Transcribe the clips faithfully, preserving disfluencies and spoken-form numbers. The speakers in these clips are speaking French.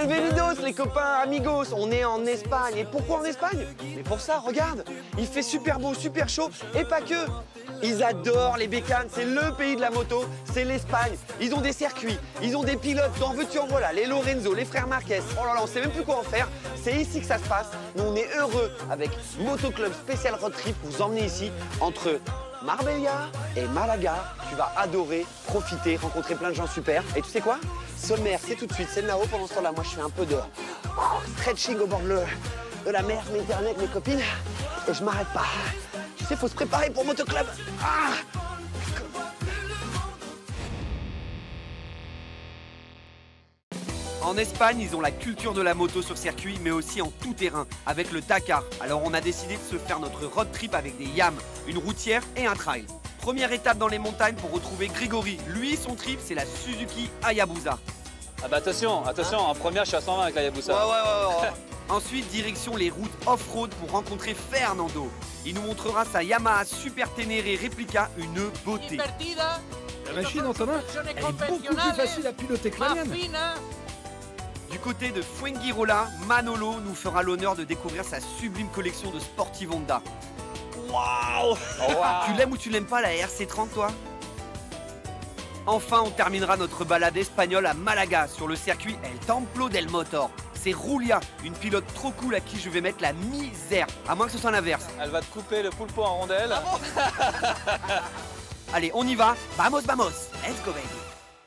Bienvenidos les copains, amigos, on est en Espagne. Et pourquoi en Espagne? Mais pour ça, regarde, il fait super beau, super chaud, et pas que. Ils adorent les bécanes, c'est le pays de la moto, c'est l'Espagne. Ils ont des circuits, ils ont des pilotes, t'en veux-tu en voilà, les Lorenzo, les frères Marquez. Oh là là, on sait même plus quoi en faire. C'est ici que ça se passe. Nous, on est heureux avec Moto Club Spécial Road Trip, vous emmener ici entre Marbella et Malaga. Tu vas adorer, profiter, rencontrer plein de gens super. Et tu sais quoi? Sommaire, c'est tout de suite, c'est là-haut. Pendant ce temps-là, moi, je fais un peu de stretching au bord de, le, de la mer Méditerranée avec mes copines. Et je m'arrête pas. Tu sais, faut se préparer pour Moto Club. Ah! En Espagne, ils ont la culture de la moto sur circuit, mais aussi en tout terrain, avec le Dakar. Alors on a décidé de se faire notre road trip avec des Yam, une routière et un trail. Première étape dans les montagnes pour retrouver Grégory. Lui, son trip, c'est la Suzuki Hayabusa. Ah bah attention, attention, hein en première, je suis à cent vingt avec la Hayabusa. Ouais, ouais, ouais, ouais. Ensuite, direction les routes off-road pour rencontrer Fernando. Il nous montrera sa Yamaha Super Ténéré Réplica, une beauté. La machine en ta main, elle est beaucoup plus facile à piloter que la mienne. Du côté de Fuengirola, Manolo nous fera l'honneur de découvrir sa sublime collection de Sportive Honda. Waouh! Oh, wow. Tu l'aimes ou tu l'aimes pas la R C trente toi? Enfin, on terminera notre balade espagnole à Malaga sur le circuit El Templo del Motor. C'est Julia, une pilote trop cool à qui je vais mettre la misère, à moins que ce soit l'inverse. Elle va te couper le pulpo en rondelles. Ah bon? Allez, on y va. Vamos, vamos. Let's go, baby.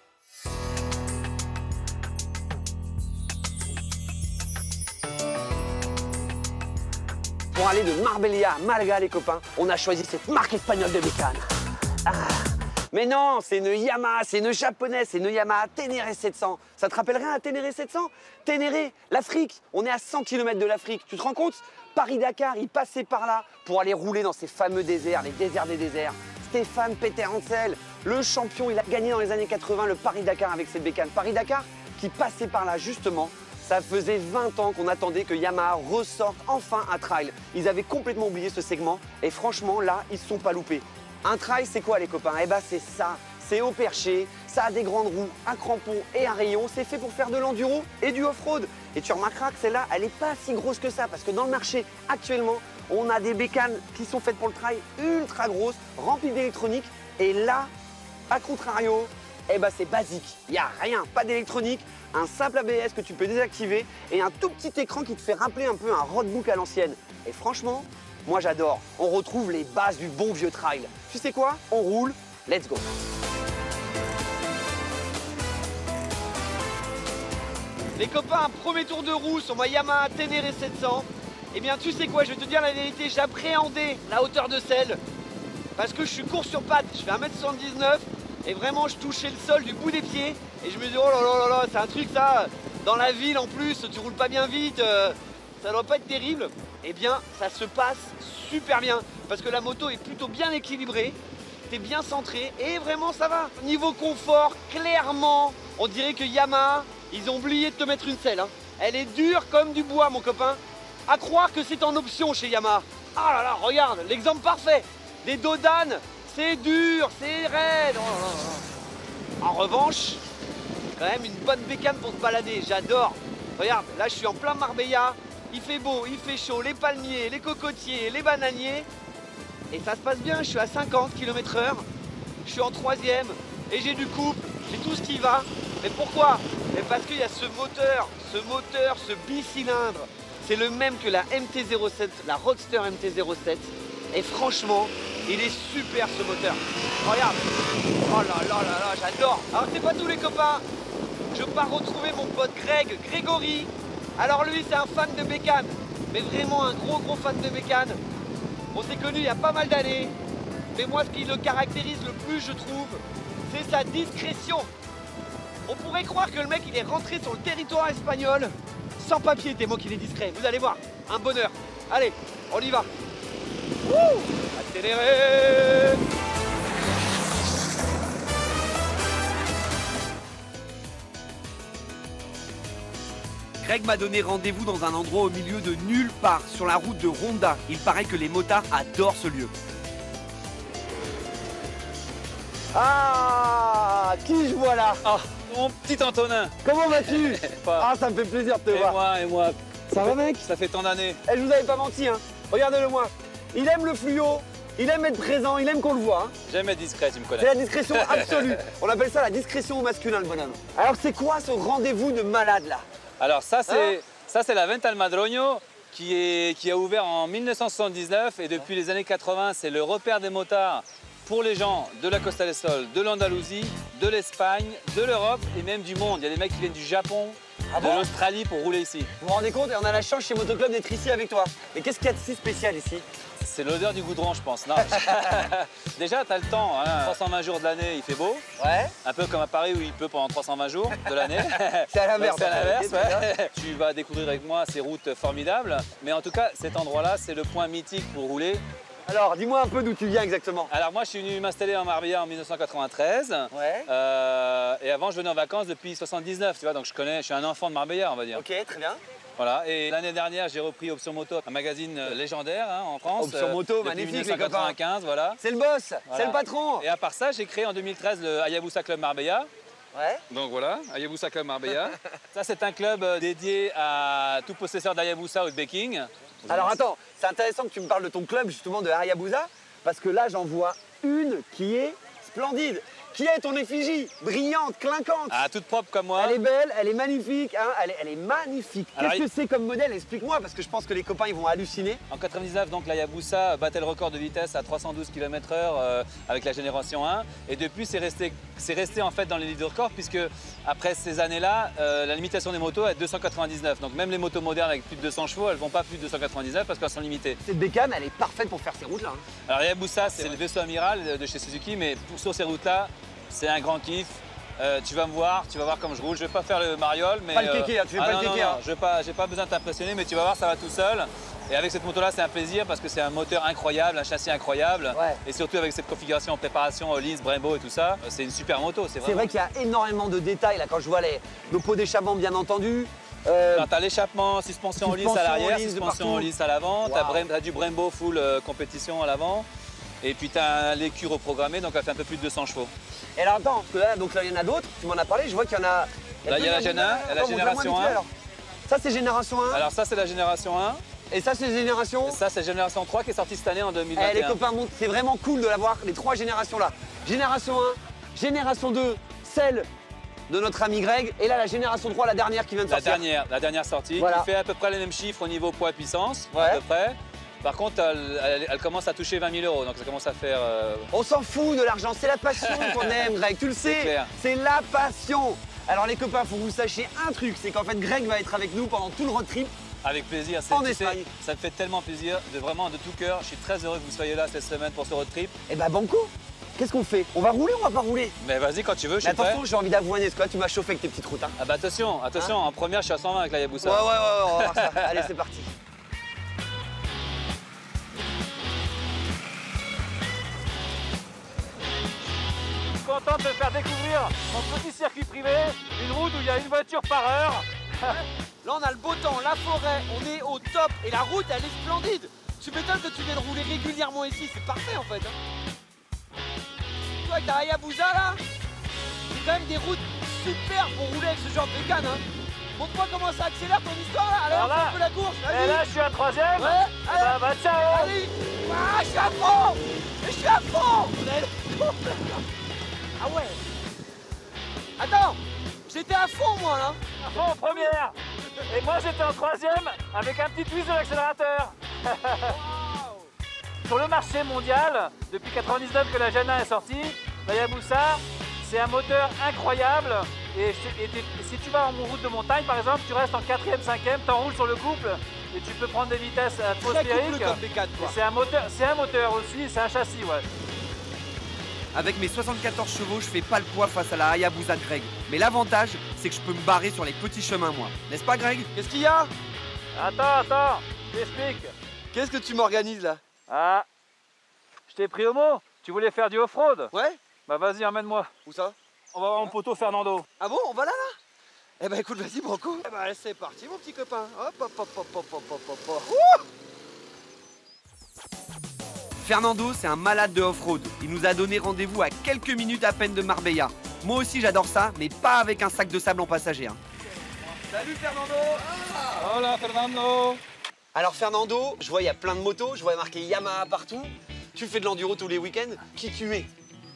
Pour aller de Marbella à Malaga, les copains, on a choisi cette marque espagnole de bécane. Ah. Mais non, c'est une Yamaha, c'est une japonaise, c'est une Yamaha Ténéré sept cents. Ça te rappelle rien, la Ténéré sept cents? Ténéré, l'Afrique, on est à cent kilomètres de l'Afrique. Tu te rends compte? Paris-Dakar, il passait par là pour aller rouler dans ces fameux déserts, les déserts des déserts. Stéphane Peter Hansel, le champion, il a gagné dans les années quatre-vingt le Paris-Dakar avec cette bécane. Paris-Dakar qui passait par là justement. Ça faisait vingt ans qu'on attendait que Yamaha ressorte enfin un trail. Ils avaient complètement oublié ce segment et franchement là, ils ne se sont pas loupés. Un trail, c'est quoi les copains? Eh ben c'est ça, c'est au perché, ça a des grandes roues, un crampon et un rayon. C'est fait pour faire de l'enduro et du off-road. Et tu remarqueras que celle-là, elle n'est pas si grosse que ça parce que dans le marché actuellement, on a des bécanes qui sont faites pour le trail ultra grosses, remplies d'électronique. Et là, à contrario, eh ben c'est basique. Il n'y a rien, pas d'électronique, un simple A B S que tu peux désactiver et un tout petit écran qui te fait rappeler un peu un roadbook à l'ancienne. Et franchement, moi j'adore. On retrouve les bases du bon vieux trail. Tu sais quoi? On roule, let's go. Les copains, premier tour de roue sur ma Yamaha Ténéré sept cents. Eh bien tu sais quoi, je vais te dire la vérité, j'appréhendais la hauteur de selle parce que je suis court sur pattes, je fais un mètre soixante-dix-neuf et vraiment je touchais le sol du bout des pieds et je me dis oh là là là là, c'est un truc ça, dans la ville en plus, tu roules pas bien vite, euh, ça doit pas être terrible. Eh bien ça se passe super bien parce que la moto est plutôt bien équilibrée, t'es bien centré et vraiment ça va. Niveau confort, clairement, on dirait que Yamaha, ils ont oublié de te mettre une selle, hein. Elle est dure comme du bois mon copain. À croire que c'est en option chez Yamaha. Ah là là, regarde, l'exemple parfait. Des dodanes, c'est dur, c'est raide. Oh là là. En revanche, quand même une bonne bécane pour se balader, j'adore. Regarde, là je suis en plein Marbella. Il fait beau, il fait chaud, les palmiers, les cocotiers, les bananiers. Et ça se passe bien, je suis à cinquante kilomètres heure. Je suis en troisième et j'ai du couple, j'ai tout ce qui va. Mais pourquoi? Mais parce qu'il y a ce moteur, ce moteur, ce bicylindre. C'est le même que la M T zéro sept, la Roadster M T zéro sept. Et franchement, il est super ce moteur. Regarde. Oh là là là là, j'adore. Alors c'est pas tous les copains. Je pars retrouver mon pote Greg, Grégory. Alors lui, c'est un fan de bécane. Mais vraiment un gros gros fan de bécane. On s'est connus il y a pas mal d'années. Mais moi, ce qui le caractérise le plus, je trouve, c'est sa discrétion. On pourrait croire que le mec, il est rentré sur le territoire espagnol. Sans papier, tellement qu'il est discret. Vous allez voir, un bonheur. Allez, on y va. Wouh! Accélérez! Greg m'a donné rendez-vous dans un endroit au milieu de nulle part, sur la route de Ronda. Il paraît que les motards adorent ce lieu. Ah, qui je vois là? Ah, mon petit Antonin. Comment vas-tu? Pas. Ah, ça me fait plaisir de te Et voir. moi, et moi. Ça va, mec? Ça fait tant d'années. Eh, je vous avais pas menti, hein. Regardez-le moi. Il aime le fluo, il aime être présent, il aime qu'on le voit. Hein. J'aime être discret, tu me C'est connais. la discrétion absolue. On appelle ça la discrétion au masculin, le bonhomme. Alors, c'est quoi ce rendez-vous de malade là? Alors ça, c'est Hein ça c'est la Venta al Madroño qui, est, qui a ouvert en mille neuf cent soixante-dix-neuf et depuis les années quatre-vingts, c'est le repère des motards pour les gens de la Costa del Sol, de l'Andalousie, de l'Espagne, de l'Europe et même du monde. Il y a des mecs qui viennent du Japon, Ah de bon l'Australie pour rouler ici. Vous vous rendez compte? Et on a la chance chez Motoclub d'être ici avec toi. Mais qu'est-ce qu'il y a de si spécial ici? C'est l'odeur du goudron, je pense. Non. Déjà, tu as le temps. Hein. trois cent vingt jours de l'année, il fait beau. Ouais. Un peu comme à Paris où il pleut pendant trois cent vingt jours de l'année. C'est à l'inverse. C'est à l'inverse, Ok, c'est ouais. Tu vas découvrir avec moi ces routes formidables. Mais en tout cas, cet endroit-là, c'est le point mythique pour rouler. Alors, dis-moi un peu d'où tu viens exactement. Alors moi, je suis venu m'installer en Marbella en mille neuf cent quatre-vingt-treize. Ouais. Euh, et avant, je venais en vacances depuis soixante-dix-neuf, tu vois. Donc je connais, je suis un enfant de Marbella, on va dire. Ok, très bien. Voilà. Et l'année dernière, j'ai repris Option Moto, un magazine légendaire hein, en France. Option Moto, depuis magnifique, mille les neuf cent quatre-vingt-quinze, voilà. C'est le boss, c'est Voilà. le patron. Et à part ça, j'ai créé en deux mille treize le Hayabusa Club Marbella. Ouais. Donc voilà, Hayabusa Club Marbella. Ça, c'est un club euh, dédié à tout possesseur d'Hayabusa ou de Baking. Alors attends, c'est intéressant que tu me parles de ton club justement de Hayabusa, parce que là j'en vois une qui est splendide. Qui est ton effigie? Brillante, clinquante. Ah, toute propre comme moi. Elle est belle, elle est magnifique, hein, elle, est, elle est magnifique. Alors, Qu'est-ce il- que c'est comme modèle? Explique-moi, parce que je pense que les copains ils vont halluciner. En quatre-vingt-dix-neuf, donc la Hayabusa battait le record de vitesse à trois cent douze kilomètres heure euh, avec la génération un. Et depuis, c'est resté, c'est resté en fait dans les livres de record puisque après ces années-là, euh, la limitation des motos est deux cent quatre-vingt-dix-neuf. Donc même les motos modernes avec plus de deux cents chevaux, elles vont pas plus de deux cent quatre-vingt-dix-neuf parce qu'elles sont limitées. Cette bécane, elle est parfaite pour faire ces routes-là. hein. Alors Hayabusa, c'est le vaisseau amiral de chez Suzuki, mais pour, sur ces routes-là, c'est un grand kiff. Euh, tu vas me voir, tu vas voir comme je roule. Je vais pas faire le mariole, mais Pas le kéké, hein, tu fais ah pas non, le non, kéké, non, hein. je vais pas, j'ai pas besoin de t'impressionner, mais tu vas voir, ça va tout seul. Et avec cette moto-là, c'est un plaisir parce que c'est un moteur incroyable, un châssis incroyable, Ouais. et surtout avec cette configuration en préparation Lins, Brembo et tout ça, c'est une super moto. C'est C'est vraiment. vrai qu'il y a énormément de détails là quand je vois les, nos pots d'échappement bien entendu. Euh, Tu as l'échappement, suspension lisse Suspension à l'arrière, lisse de suspension partout. lisse à l'avant, tu Waouh. as du Brembo full euh, compétition à l'avant, et puis tu as l'écu reprogrammé, donc elle fait un peu plus de deux cents chevaux. Et alors attends, parce que là, donc là il y en a d'autres, tu m'en as parlé, je vois qu'il y en a. Là, il y a la Gen un, Attends, et la montre-moi génération vite fait, un. alors. Ça c'est génération un. Alors ça, c'est la génération un. Et ça c'est génération. Et ça, c'est génération trois qui est sortie cette année en deux mille vingt et un. Eh, les copains, montent, c'est vraiment cool de l'avoir, les trois générations là. Génération un, génération deux, celle de notre ami Greg, et là la génération trois, la dernière qui vient de La sortir. dernière, la dernière sortie, Voilà. qui fait à peu près les mêmes chiffres au niveau poids et puissance, Ouais. à peu près. Par contre, elle, elle- elle commence à toucher vingt mille euros, donc ça commence à faire... euh, On s'en fout de l'argent, c'est la passion qu'on aime, Greg, tu le sais. clair. C'est la passion. Alors les copains, faut que vous sachiez un truc, c'est qu'en fait Greg va être avec nous pendant tout le road trip. Avec plaisir, c'est- En tu sais, Espagne. ça me fait tellement plaisir, de vraiment de tout cœur. Je suis très heureux que vous soyez là cette semaine pour ce road trip. Et bah banco, qu'est-ce qu'on fait? On va rouler ou on va pas rouler? Mais vas-y, quand tu veux, je Mais suis prêt. attention, j'ai envie d'avouer, parce que là tu m'as chauffé avec tes petites routes. Hein. Ah bah attention, attention, en première, je suis à cent vingt avec la Hayabusa. Ouais, ouais, ouais, on va voir ça. Allez, c'est parti. Content de te faire découvrir mon petit circuit privé, une route où il y a une voiture par heure. Là, on a le beau temps, la forêt, on est au top et la route, elle est splendide. Tu m'étonnes que tu viennes rouler régulièrement ici, c'est parfait en fait. Hein. Toi, avec ta Hayabusa là, c'est quand même des routes super pour rouler avec ce genre de bécane. Hein. Montre-moi comment ça accélère ton histoire là. Allez, Alors on fait là, un peu la course. Et Vas-y. là, je suis à troisième. Ouais, allez. Bah, bah ciao. Allez. Ah, je suis à fond. Je suis à fond. Vous avez le con. Ah ouais. Attends, j'étais à fond moi là. À fond en première. Et moi, j'étais en troisième avec un petit twist de l'accélérateur. Sur le marché mondial, depuis quatre-vingt-dix-neuf que la Gen un est sortie, la Hayabusa, c'est un moteur incroyable. Et, et t'es- si tu vas en route de montagne, par exemple, tu restes en quatrième, cinquième, t'enroules sur le couple et tu peux prendre des vitesses atmosphériques. Et C'est un moteur, c'est un moteur aussi, c'est un châssis, ouais. Avec mes soixante-quatorze chevaux, je fais pas le poids face à la Hayabusa de Greg. Mais l'avantage, c'est que je peux me barrer sur les petits chemins, moi. N'est-ce pas, Greg? Qu'est-ce qu'il y a? Attends, attends, je t'explique. Qu'est-ce que tu m'organises là? Ah, je t'ai pris au mot. Tu voulais faire du off-road? Ouais? Bah vas-y, emmène-moi. Où ça? On va voir mon poteau Fernando. Ah bon, on va là là? Eh ben écoute, vas-y Branco. Eh ben c'est parti mon petit copain. Hop hop hop hop hop hop hop hop hop. Ouh. Fernando, c'est un malade de off-road. Il nous a donné rendez-vous à quelques minutes à peine de Marbella. Moi aussi j'adore ça, mais pas avec un sac de sable en passager. Hein. Salut Fernando. Ah. Hola Fernando. Alors Fernando, je vois il y a plein de motos, je vois marqué Yamaha partout. Tu fais de l'enduro tous les week-ends. Qui tu es?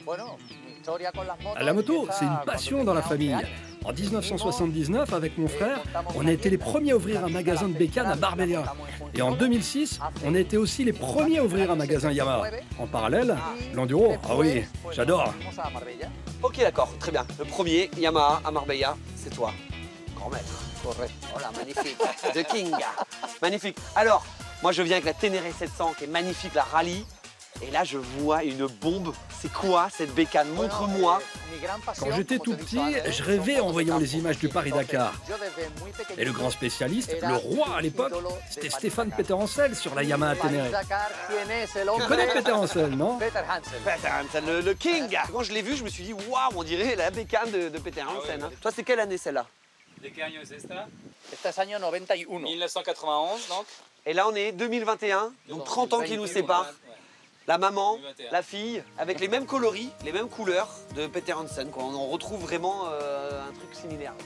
La moto, c'est une passion dans la famille. En mille neuf cent soixante-dix-neuf, avec mon frère, on a été les premiers à ouvrir un magasin de bécanes à Marbella. Et en deux mille six, on a été aussi les premiers à ouvrir un magasin Yamaha. En parallèle, l'enduro, ah oui, j'adore. Ok, d'accord, très bien. Le premier, Yamaha à Marbella, c'est toi. Grand maître. Oh là, magnifique. The King. Magnifique. Alors, moi je viens avec la Ténéré sept cents qui est magnifique, la rallye. Et là, je vois une bombe. C'est quoi cette bécane? Montre-moi. Quand j'étais tout petit, je rêvais en voyant les images du Paris-Dakar. Et le grand spécialiste, le roi à l'époque, c'était Stéphane Peter Hansel sur la Yamaha Ténéré. Tu connais Peter Hansel, non? Peter Hansen, le, le King. Quand je l'ai vu, je me suis dit, waouh, on dirait la bécane de, de Peter Hansen. Hein. Toi, c'est quelle année celle-là? ¿De qué año es esta? Este es año noventa y uno. mille neuf cent quatre-vingt-onze donc. Et là, on est deux mille vingt et un, donc trente ans qui nous séparent. La maman, la fille, avec les mêmes coloris, les mêmes couleurs de Peter Hansen. Quoi. On retrouve vraiment euh, un truc similaire.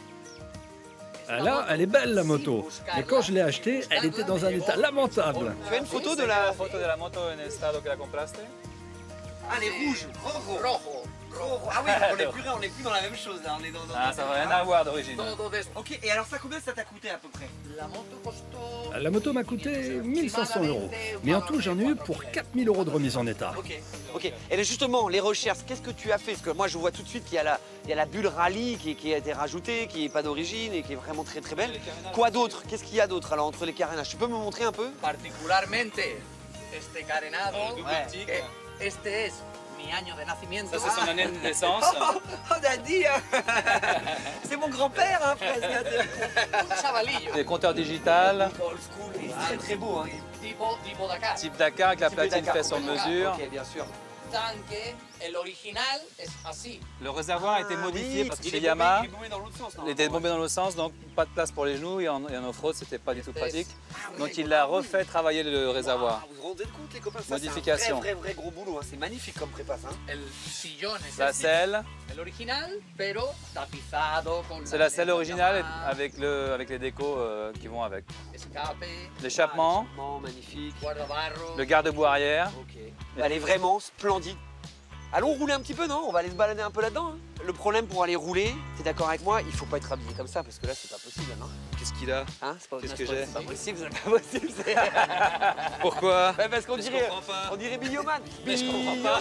Là, elle est belle la moto. Mais quand je l'ai achetée, elle était dans un état lamentable. Tu as une photo de la... Photo de la moto en estado que la compraste? Ah, les rouges. Rojo. Rojo. Rojo. Ah oui, on n'est plus, on est plus dans la même chose là. On est dans, dans, Ah, ça n'a rien à voir d'origine. Ok, et alors ça, combien ça t'a coûté à peu près? La moto m'a coûté mille cinq cents euros. Mais en tout, j'en ai eu pour quatre mille euros de remise en état. Ok, ok. Et là, justement, les recherches, qu'est-ce que tu as fait? Parce que moi, je vois tout de suite qu'il y a la, il y a la bulle rallye qui, qui a été rajoutée, qui n'est pas d'origine et qui est vraiment très très belle. Quoi d'autre? Qu'est-ce qu'il y a d'autre alors entre les carénages? Tu peux me montrer un peu? Particularmente este carenado, Ouais. que este es mi año de nacimiento. Ça, c'est son année de naissance. Oh, Daddy. C'est mon grand-père, hein, presque. Un chavalillo. Des compteurs digital, Old school, il est très très beau. Hein. Tipo, tipo Dakar. type Dakar avec la Type de platine Dakar. faite sur mesure. Ok, bien sûr. Tanque, el original es así. Le réservoir a été Ah, modifié oui, parce que il chez est Yamaha, bombé- il est bombé dans l'autre sens. il était bombé dans l'autre sens, donc pas de place pour les genoux et en, et en off-road, c'était pas du tout pratique. Donc il a refait travailler le réservoir. Ah, vous vous rendez compte les copains? Ça, Modification. C'est un vrai, vrai, vrai gros boulot. Hein. C'est magnifique comme prépasse. Hein. El sillón es La el, selle, el original, pero tapizado con c'est la selle originale Yamaha, avec, le, avec les décos euh, qui vont avec. escape, L'échappement, Ah, l'échappement, magnifique. guardabarro. le garde-boue arrière. Ok. Elle est vraiment splendide. Allons rouler un petit peu, non? On va aller se balader un peu là-dedans. Hein. Le problème pour aller rouler, t'es d'accord avec moi? Il faut pas être habillé comme ça parce que là, c'est pas possible, non? Qu'est-ce qu'il a? Hein, c'est pas, Qu'est-ce c'est que pas- j'ai c'est pas possible, c'est pas possible. c'est- Pourquoi? Ouais, parce qu'on Mais je dirait, comprends pas. on dirait Bioman. Mais je comprends pas.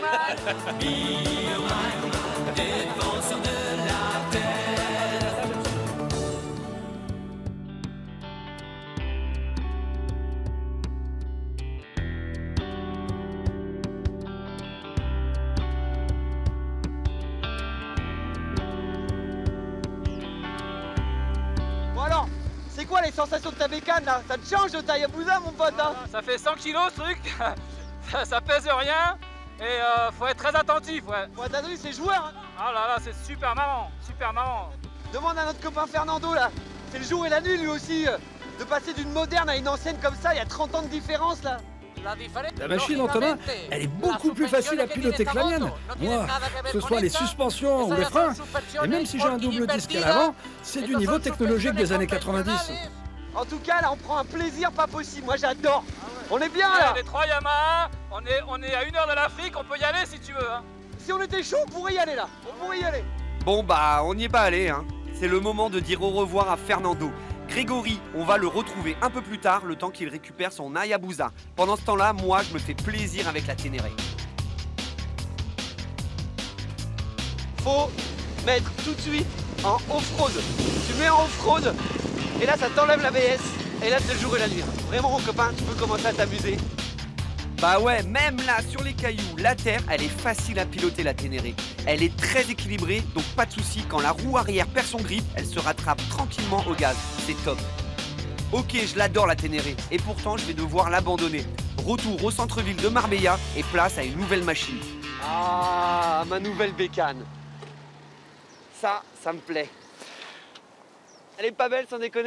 Bon alors, c'est quoi les sensations de ta bécane là? Ça te change de ta Hayabusa, mon pote, hein? Ça fait cent kilos ce truc, ça, ça pèse rien et euh, faut être très attentif. Ouais. Ouais, t'as vu, c'est joueur. Hein. Oh là là, c'est super marrant, super marrant. Demande à notre copain Fernando là. C'est le jour et la nuit lui aussi. euh, De passer d'une moderne à une ancienne comme ça, il y a trente ans de différence là. La machine, Antonin, elle est beaucoup plus facile à piloter que la mienne. Moi, que ce soit les suspensions ou les freins, et même si j'ai un double disque à l'avant, c'est du niveau technologique des années quatre-vingt-dix. En tout cas, là, on prend un plaisir pas possible. Moi, j'adore. On est bien là. Les trois Yamaha, on est, on est à une heure de l'Afrique, on peut y aller si tu veux. Hein. Si on était chaud, on pourrait y aller là. On pourrait y aller. Bon bah, on n'y est pas allé, hein. C'est le moment de dire au revoir à Fernando. Grégory, on va le retrouver un peu plus tard, le temps qu'il récupère son Hayabusa. Pendant ce temps-là, moi, je me fais plaisir avec la Ténéré. Faut mettre tout de suite en off-road. Tu mets en off-road et là, ça t'enlève l'A B S. Et là, c'est le jour et la nuit. Vraiment, mon copain, tu peux commencer à t'amuser. Bah ouais, même là, sur les cailloux, la terre, elle est facile à piloter, la Ténéré. Elle est très équilibrée, donc pas de souci. Quand la roue arrière perd son grip, elle se rattrape tranquillement au gaz. C'est top. Ok, je l'adore, la Ténéré. Et pourtant, je vais devoir l'abandonner. Retour au centre-ville de Marbella et place à une nouvelle machine. Ah, ma nouvelle bécane. Ça, ça me plaît. Elle est pas belle, sans déconner.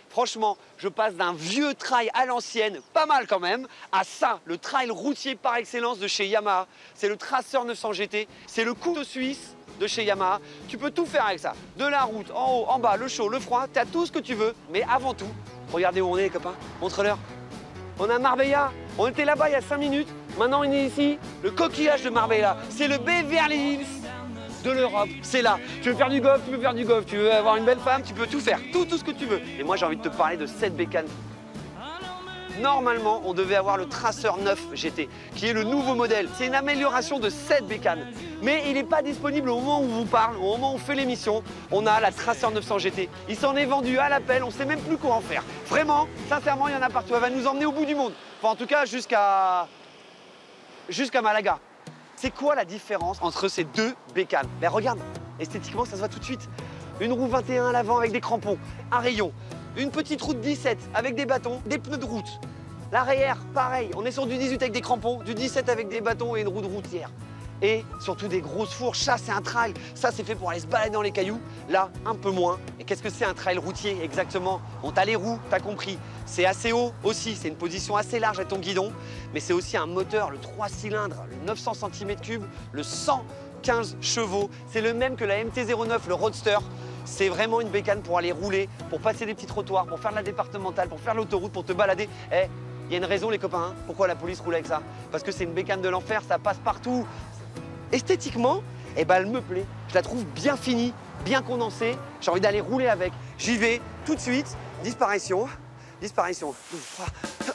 Franchement, je passe d'un vieux trail à l'ancienne, pas mal quand même, à ça, le trail routier par excellence de chez Yamaha. C'est le Tracer neuf cents G T, c'est le couteau suisse de chez Yamaha. Tu peux tout faire avec ça. De la route, en haut, en bas, le chaud, le froid, tu as tout ce que tu veux. Mais avant tout, regardez où on est les copains, montre-leur. On a Marbella, on était là-bas il y a cinq minutes, maintenant on est ici, le coquillage de Marbella. C'est le Beverly Hills de l'Europe, c'est là. Tu veux faire du golf, tu veux faire du golf, tu veux avoir une belle femme, tu peux tout faire, tout, tout ce que tu veux. Et moi j'ai envie de te parler de cette bécane. Normalement, on devait avoir le Tracer neuf G T, qui est le nouveau modèle. C'est une amélioration de cette bécane. Mais il n'est pas disponible au moment où on vous parle, au moment où on fait l'émission. On a la Tracer neuf cents G T. Il s'en est vendu à l'appel, on ne sait même plus quoi en faire. Vraiment, sincèrement, il y en a partout. Elle va nous emmener au bout du monde. Enfin, en tout cas, jusqu'à jusqu'à Malaga. C'est quoi la différence entre ces deux bécanes? Ben regarde, esthétiquement, ça se voit tout de suite. Une roue vingt et un à l'avant avec des crampons, un rayon. Une petite route dix-sept avec des bâtons, des pneus de route. L'arrière, pareil, on est sur du dix-huit avec des crampons, du dix-sept avec des bâtons et une roue de routière. Et surtout des grosses fourches, ça c'est un trail, ça c'est fait pour aller se balader dans les cailloux, là un peu moins. Et qu'est-ce que c'est un trail routier exactement? On t'a les roues, t'as compris. C'est assez haut aussi, c'est une position assez large à ton guidon, mais c'est aussi un moteur, le trois cylindres, le neuf cents centimètres cubes, le cent quinze chevaux. C'est le même que la M T zéro neuf, le Roadster. C'est vraiment une bécane pour aller rouler, pour passer des petits trottoirs, pour faire de la départementale, pour faire l'autoroute, pour te balader. Eh, il y a une raison les copains, hein, pourquoi la police roule avec ça? Parce que c'est une bécane de l'enfer, ça passe partout. Esthétiquement, eh ben, elle me plaît. Je la trouve bien finie, bien condensée. J'ai envie d'aller rouler avec. J'y vais tout de suite. Disparition, disparition. Disparition.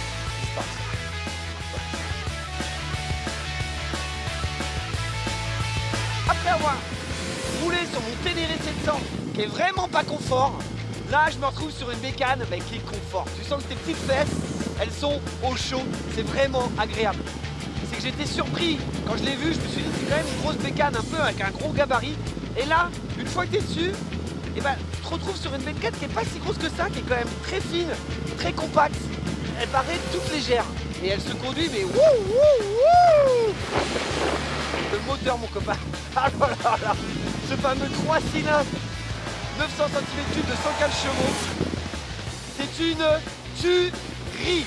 Après avoir roulé sur mon Ténéré sept cents, qui est vraiment pas confort, là je me retrouve sur une bécane bah, qui est confort. Tu sens que tes petites fesses, elles sont au chaud. C'est vraiment agréable. C'est que j'étais surpris. Quand je l'ai vu, je me suis dit c'est quand même une grosse bécane, un peu avec un gros gabarit. Et là, une fois que tu es dessus, eh ben, tu te retrouves sur une bécane qui n'est pas si grosse que ça, qui est quand même très fine, très compacte. Elle paraît toute légère. Et elle se conduit, mais wouh, wouh, wouh. Le moteur, mon copain. Ah là là là. Ce fameux trois cylindres, neuf cents centimètres cubes de cent quinze chevaux. C'est une tuerie.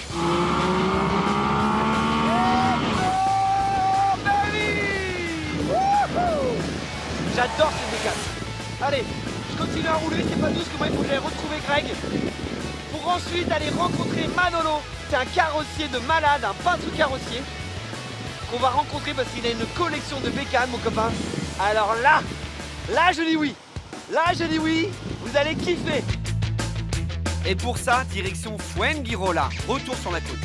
J'adore cette bécane. Allez, je continue à rouler, c'est pas tout ce que moi il faut que j'aille retrouver Greg pour ensuite aller rencontrer Manolo. C'est un carrossier de malade, un peintre carrossier qu'on va rencontrer parce qu'il a une collection de bécanes, mon copain. Alors là, là je dis oui. Là je dis oui, vous allez kiffer. Et pour ça, direction Fuengirola, retour sur la côte.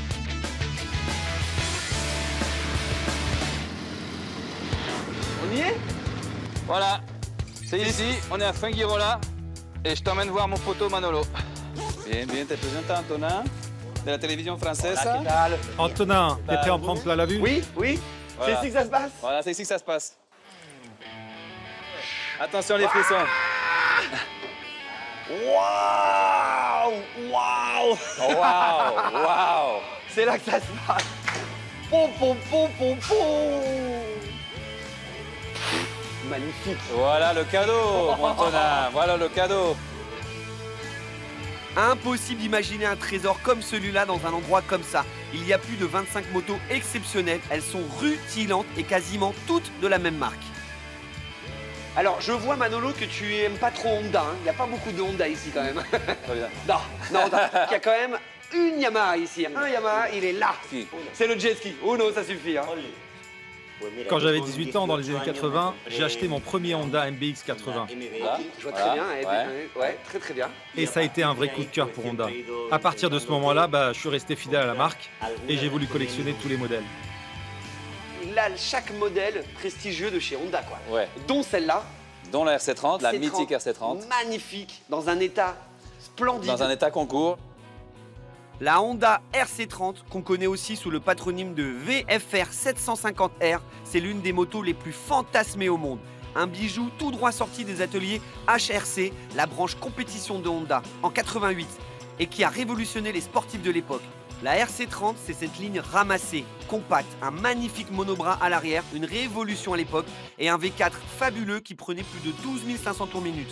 On y est? Voilà, c'est ici, on est à Fuengirola et je t'emmène voir mon poteau Manolo. Bien, bien, te présente Antonin de la télévision française. Voilà, Antonin, t'es prêt à en prendre plein la vue? oui, oui, Voilà. c'est ici que ça se passe. Voilà, c'est ici que ça se passe. Attention les frissons. Waouh! Waouh! Waouh, waouh. C'est là que ça se passe. Pom, pom, pom, pom, pom. Magnifique. Voilà le cadeau, mon Antonin, voilà le cadeau. Impossible d'imaginer un trésor comme celui-là dans un endroit comme ça. Il y a plus de vingt-cinq motos exceptionnelles. Elles sont rutilantes et quasiment toutes de la même marque. Alors, je vois, Manolo, que tu aimes pas trop Honda. Hein. Il n'y a pas beaucoup de Honda ici, quand même. Très bien. Non, non, il y a quand même une Yamaha ici. Un Yamaha, il est là. Ski. C'est le jet ski. Oh non, ça suffit. Hein. Quand j'avais dix-huit ans, dans les années quatre-vingt, j'ai acheté mon premier Honda M B X quatre-vingts. Là, Je vois voilà, très bien. eh bien, ouais. ouais, très très bien. Et ça a été un vrai coup de cœur pour Honda. À partir de ce moment-là, bah, je suis resté fidèle à la marque et j'ai voulu collectionner tous les modèles. Là, chaque modèle prestigieux de chez Honda, quoi. Ouais. Dont celle-là. Dont la R C trente, la C trente, mythique R C trente, magnifique, dans un état splendide. dans un état concours. La Honda R C trente, qu'on connaît aussi sous le patronyme de V F R sept cent cinquante R, c'est l'une des motos les plus fantasmées au monde. Un bijou tout droit sorti des ateliers H R C, la branche compétition de Honda, en quatre-vingt-huit, et qui a révolutionné les sportifs de l'époque. La R C trente, c'est cette ligne ramassée, compacte, un magnifique monobras à l'arrière, une révolution à l'époque, et un V quatre fabuleux qui prenait plus de douze mille cinq cents tours minute.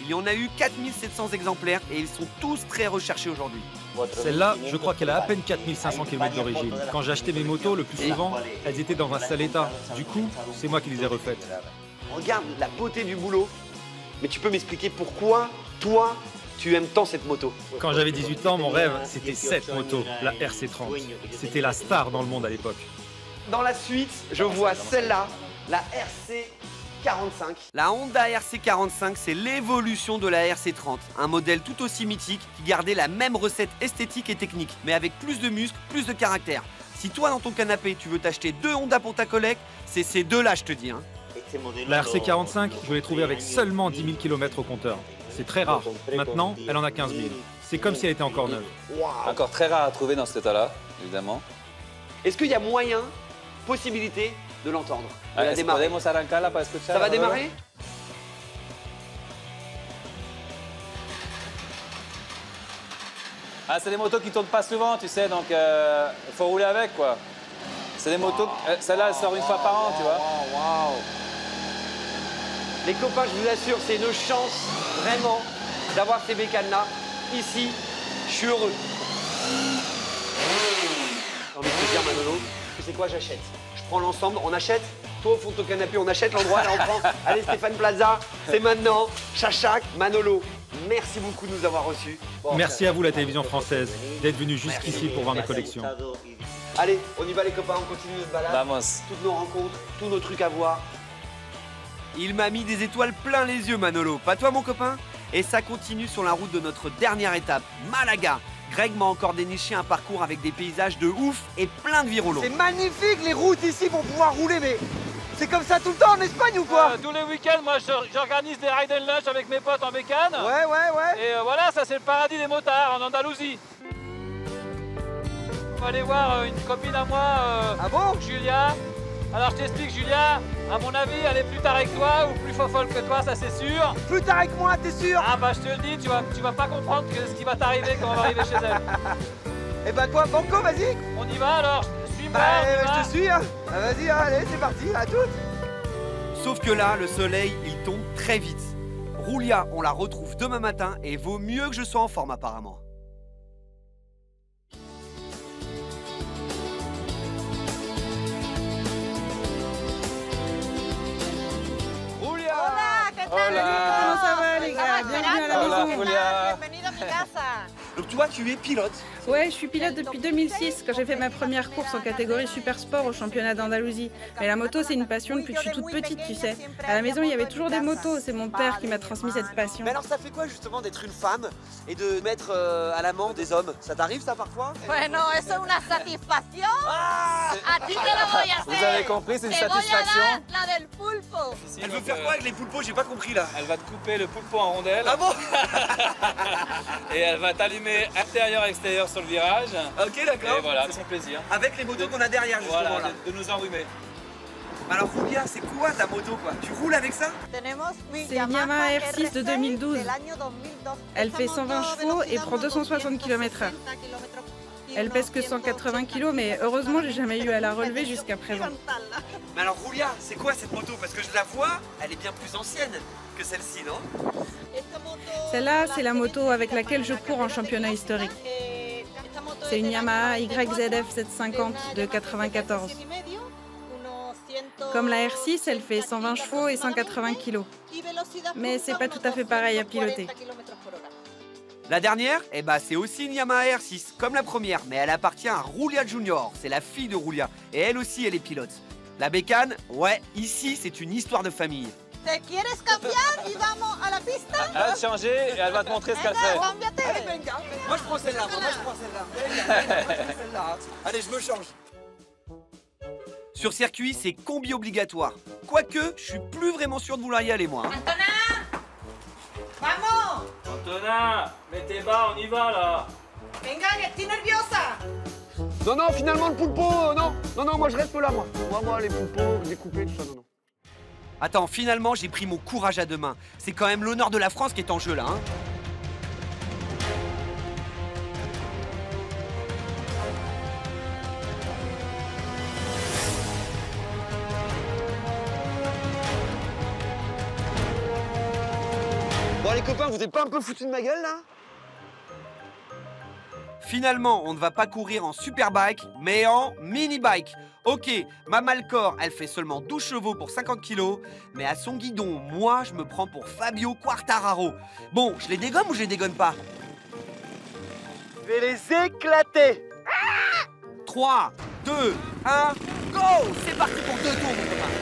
Il y en a eu quatre mille sept cents exemplaires et ils sont tous très recherchés aujourd'hui. Celle-là, je crois qu'elle a à peine quatre mille cinq cents kilomètres d'origine. Quand j'ai acheté mes motos, le plus souvent, elles étaient dans un sale état. Du coup, c'est moi qui les ai refaites. Regarde la beauté du boulot. Mais tu peux m'expliquer pourquoi, toi, tu aimes tant cette moto? Quand j'avais dix-huit ans, mon rêve, c'était cette moto, la R C trente. C'était la star dans le monde à l'époque. Dans la suite, je vois celle-là, la R C quarante-cinq. La Honda R C quarante-cinq, c'est l'évolution de la R C trente. Un modèle tout aussi mythique qui gardait la même recette esthétique et technique, mais avec plus de muscles, plus de caractère. Si toi, dans ton canapé, tu veux t'acheter deux Honda pour ta collecte, c'est ces deux-là, je te dis. Hein. La R C quarante-cinq, je l'ai trouvée avec seulement dix mille kilomètres au compteur. C'est très rare. Maintenant, elle en a quinze mille. C'est comme si elle était encore neuve. Wow. Encore très rare à trouver dans cet état-là, évidemment. Est-ce qu'il y a moyen, possibilité de l'entendre, de la Est-ce démarrer? podemos arrancarla para escuchar, Ça va Manolo? démarrer? Ah, c'est des motos qui tournent pas souvent, tu sais, donc il euh, faut rouler avec, quoi. C'est des motos, euh, celle-là, elle sort une fois par an, tu vois. Wow. Les copains, je vous assure, c'est une chance, vraiment, d'avoir ces bécanes-là. Ici, je suis heureux. J'ai envie de te dire, Manolo, tu sais quoi, j'achète. Je prends l'ensemble, on achète. Toi, au fond de ton canapé, on achète l'endroit, là, on prend. Allez, Stéphane Plaza, c'est maintenant. Chachac, Manolo, merci beaucoup de nous avoir reçus. Bon, Merci à vous, la télévision française, d'être venu jusqu'ici pour voir mes collections. Allez, on y va, les copains, on continue notre balade. Vamos. Toutes nos rencontres, tous nos trucs à voir. Il m'a mis des étoiles plein les yeux, Manolo. Pas toi, mon copain? Et ça continue sur la route de notre dernière étape, Malaga. Greg m'a encore déniché un parcours avec des paysages de ouf et plein de virolos. C'est magnifique, les routes ici pour pouvoir rouler, mais c'est comme ça tout le temps en Espagne ou quoi? Euh, tous les week-ends, moi, je- j'organise des ride and lunch avec mes potes en bécane. Ouais, ouais, ouais. Et euh, voilà, ça c'est le paradis des motards en Andalousie. On va aller voir euh, une copine à moi, euh, Ah bon? Julia. Alors je t'explique, Julia, à mon avis, elle est plus tard avec toi ou plus fofolle que toi, ça c'est sûr. Plus tard avec moi, t'es sûr? Ah bah je te le dis, tu vas, tu vas pas comprendre que ce qui va t'arriver quand on va arriver chez elle. Eh bah quoi, Banco, vas-y. On y va alors, suis-moi, Bah, on y euh, va. je te suis, hein. Ah, vas-y, hein, allez, c'est parti, à toutes. Sauf que là, le soleil, il tombe très vite. Roulia, on la retrouve demain matin et vaut mieux que je sois en forme apparemment. Julia. Hola, ¿qué tal? Hola. ¿Cómo ça va, les gars? Bienvenue à la Hola, maison. Julia. Bienvenido a mi casa. Donc toi, tu es pilote. Ouais, je suis pilote depuis deux mille six, quand j'ai fait ma première course en catégorie super sport au championnat d'Andalousie. Mais la moto, c'est une passion depuis que je suis toute petite, tu sais. À la maison, il y avait toujours des motos, c'est mon père qui m'a transmis cette passion. Mais alors, ça fait quoi justement d'être une femme et de mettre euh, à l'amant des hommes? Ça t'arrive ça parfois? Bueno, eso es una satisfacción. Ah, A ti te lo voy a hacer. Vous avez compris, c'est une Te voy a satisfaction. dar la del pulpo. elle veut faire quoi avec les poulpos? J'ai pas compris là. Elle va te couper le poulpeau en rondelles Ah bon? et elle va t'allumer intérieur-extérieur sur le virage. Ok, Et d'accord. voilà, c'est son plaisir. Avec les motos qu'on a derrière justement Voilà, là. de, de nous enrhumer. Alors Julia, c'est quoi ta moto quoi? Tu roules avec ça? Tenemos mi C'est une Yamaha R six de deux mille douze. del año deux mille douze. Elle fait cent vingt chevaux et prend deux cent soixante kilomètres heure. Elle pèse que cent quatre-vingts kilos, mais heureusement, j'ai jamais eu à la relever jusqu'à présent. Mais alors Julia, c'est quoi cette moto? Parce que je la vois, elle est bien plus ancienne que celle-ci, non? Celle-là, c'est la moto avec laquelle je cours en championnat historique. C'est une Yamaha Y Z F sept cent cinquante de quatre-vingt-quatorze. Comme la R six, elle fait cent vingt chevaux et cent quatre-vingts kilos. Mais c'est pas tout à fait pareil à piloter. La dernière, eh bah, c'est aussi une Yamaha R six, comme la première, mais elle appartient à Julia Junior. C'est la fille de Julia, et elle aussi, elle est pilote. La bécane, ouais, ici, c'est une histoire de famille. ¿Te quieres cambiar y vamos a la pista? Elle va te changer et elle va te montrer ce qu'elle Venga, fait. cámbiate. Moi je prends celle-là, moi je prends celle-là. Moi, je prends celle-là. Allez, je me change. Sur circuit, c'est combi obligatoire. Quoique, je suis plus vraiment sûr de vouloir y aller, moi. hein. Antonin, vamos. Antonin, mets tes bas, on y va là. Venga, que estoy nerviosa. Non, non, finalement le poulpo, euh, non. Non, non, moi je reste là, moi. Moi, moi, les poulpos, découpés, tout ça, non, non. Attends, finalement, j'ai pris mon courage à deux mains. C'est quand même l'honneur de la France qui est en jeu, là. Hein. Bon Bon les copains, vous êtes pas un peu foutus de ma gueule là? Finalement, on ne va pas courir en superbike, mais en mini-bike. Ok, ma Malcor, elle fait seulement douze chevaux pour cinquante kilos, mais à son guidon, moi, je me prends pour Fabio Quartararo. Bon, je les dégomme ou je les dégonne pas? Je vais les éclater. trois, deux, un, go! C'est parti pour deux tours, mon copain.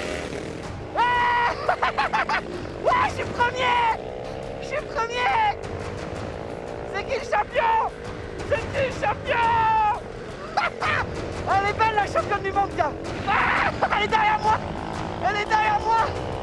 Ouais, je suis premier. Je suis premier. C'est qui le champion? C'est qui le champion? Elle est belle la championne du monde, gars. Ah, elle est derrière moi. Elle est derrière moi.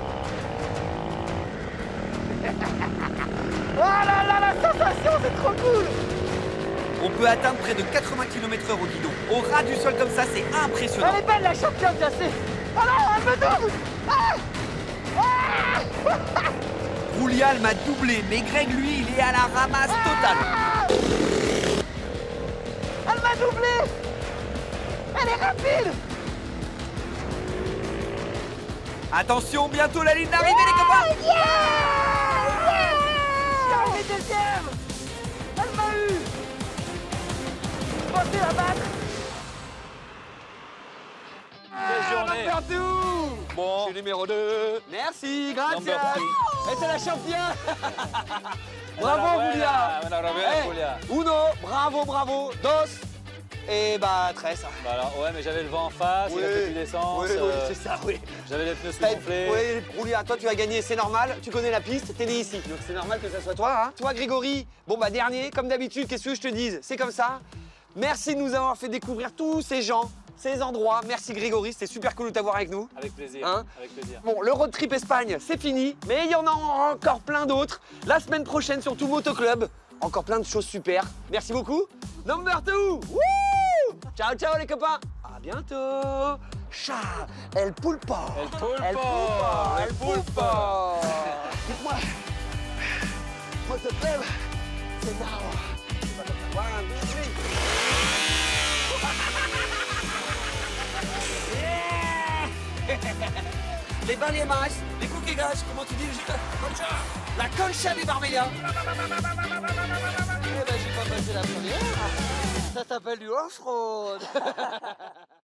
Oh là là, la sensation, c'est trop cool. On peut atteindre près de quatre-vingts kilomètres heure au guidon. Au ras du sol comme ça, c'est impressionnant. Elle est belle la championne, gars. C'est... Oh non, elle me double. Ah, ah. Roulial m'a doublé, mais Greg, lui, il est à la ramasse totale. Elle m'a doublé. Elle est rapide. Attention, bientôt la ligne d'arrivée, les copains. Yeah, yeah. Je suis arrivé deuxième. Elle m'a eu. Je pensais la battre. Quelle journée. Partout. Bon. Je suis numéro deux. Merci, grazie. Number three. Et c'est la championne. Bravo, Bravo, Julia. Enhorabuena, Eh, Julia. Uno, bravo, bravo. Dos. Et bah, tres. Bah alors, ouais, mais j'avais le vent en face, il a fait plus d'essence. Oui, oui, euh, c'est ça, oui. J'avais les pneus T'as- sous-gonflés. Oui, Julia, toi tu as gagné, c'est normal. Tu connais la piste, t'es né ici. Donc c'est normal que ça soit toi, hein. Toi, Grégory, bon bah dernier, comme d'habitude, qu'est-ce que je te dise? C'est comme ça. Merci de nous avoir fait découvrir tous ces gens, ces endroits. Merci Grégory, c'était super cool de t'avoir avec nous. Avec plaisir, Hein avec plaisir. Bon, le road trip Espagne, c'est fini, mais il y en a encore plein d'autres. La semaine prochaine, surtout Motoclub. Encore plein de choses super. Merci beaucoup. Number two. Wouh! Ciao, ciao les copains. À bientôt. Ciao. El pulpo. El pulpo. El pulpo. El pulpo. Dites-moi. Motoclub, c'est now. One, two, three. Les balemas, les coquillas, comment tu dis? Concha. La concha des Barbellas. Eh ben j'ai pas passé la première. Ça s'appelle du off-road.